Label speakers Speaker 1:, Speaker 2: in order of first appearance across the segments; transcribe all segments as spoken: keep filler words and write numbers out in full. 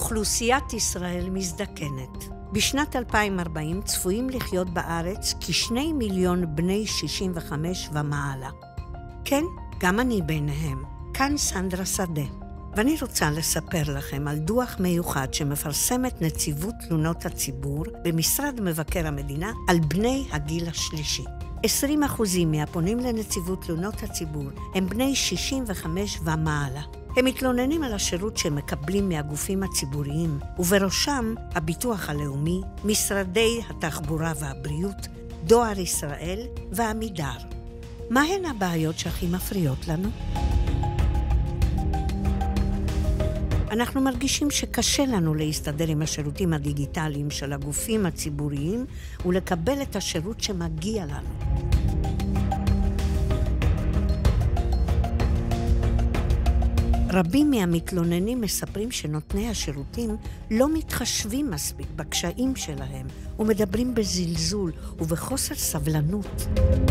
Speaker 1: אוכלוסיית ישראל מזדקנת. בשנת אלפיים וארבעים צפויים לחיות בארץ כשני מיליון בני שישים וחמש ומעלה. כן, גם אני ביניהם. כאן סנדרה שדה. ואני רוצה לספר לכם על דוח מיוחד שמפרסמת נציבות תלונות הציבור במשרד מבקר המדינה על בני הגיל השלישי. עשרים אחוזים מהפונים לנציבות תלונות הציבור הם בני שישים וחמש ומעלה. הם מתלוננים על השירות שהם מקבלים מהגופים הציבוריים, ובראשם הביטוח הלאומי, משרדי התחבורה והבריאות, דואר ישראל ועמידר. מהן הבעיות שהכי מפריעות לנו? אנחנו מרגישים שקשה לנו להסתדר עם השירותים הדיגיטליים של הגופים הציבוריים ולקבל את השירות שמגיע לנו. רבים מהמתלוננים מספרים שנותני השירותים לא מתחשבים מספיק בקשיים שלהם ומדברים בזלזול ובחוסר סבלנות.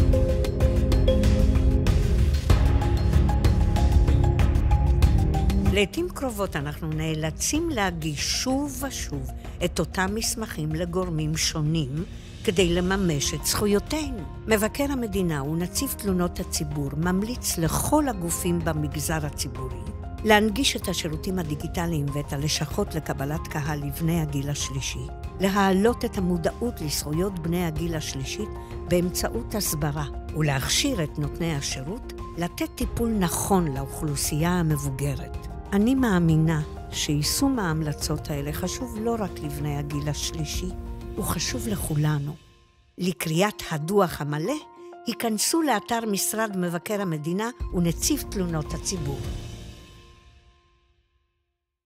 Speaker 1: לעתים קרובות אנחנו נאלצים להגיש שוב ושוב את אותם מסמכים לגורמים שונים כדי לממש את זכויותינו. מבקר המדינה ונציב תלונות הציבור ממליץ לכל הגופים במגזר הציבורי להנגיש את השירותים הדיגיטליים ואת הלשכות לקבלת קהל לבני הגיל השלישי, להעלות את המודעות לזכויות בני הגיל השלישית באמצעות הסברה, ולהכשיר את נותני השירות לתת טיפול נכון לאוכלוסייה המבוגרת. אני מאמינה שיישום ההמלצות האלה חשוב לא רק לבני הגיל השלישי, הוא חשוב לכולנו. לקריאת הדוח המלא, היכנסו לאתר משרד מבקר המדינה ונציב תלונות הציבור.